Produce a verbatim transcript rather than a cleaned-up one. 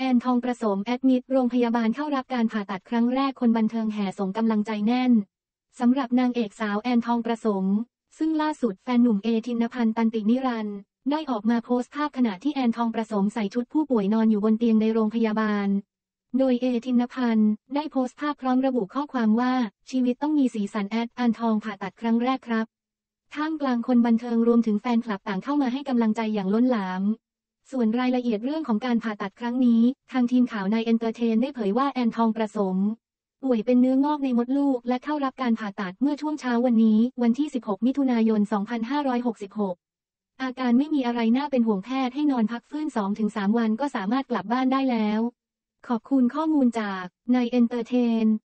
อนทองประสมแอดมิดโรงพยาบาลเข้ารับการผ่าตัดครั้งแรกคนบันเทิงแห่ส่งกำลังใจแน่นสำหรับนางเอกสาวแอนทองประสมซึ่งล่าสุดแฟนหนุ่มเอธินพันธ์ตันตินิรันดร์ได้ออกมาโพสต์ภาพขณะที่แอนทองประสมใส่ชุดผู้ป่วยนอนอยู่บนเตียงในโรงพยาบาลโดยเอธินพันธ์ได้โพสต์ภาพพร้อมระบุข้อความว่าชีวิตต้องมีสีสันแอดแอนทองผ่าตัดครั้งแรกครับท่ามกลางคนบันเทิงรวมถึงแฟนคลับต่างเข้ามาให้กำลังใจอย่างล้นหลามส่วนรายละเอียดเรื่องของการผ่าตัดครั้งนี้ทางทีมข่าวนายเอนเตอร์เทนได้เผยว่าแอนทองประสมป่วยเป็นเนื้องอกในมดลูกและเข้ารับการผ่าตัดเมื่อช่วงเช้าวันนี้วันที่สิบหกมิถุนายนสองพันห้าร้อยหกสิบหกอาการไม่มีอะไรน่าเป็นห่วงแพทย์ให้นอนพักฟื้น สองถึงสาม วันก็สามารถกลับบ้านได้แล้วขอบคุณข้อมูลจากนายเอนเตอร์เทน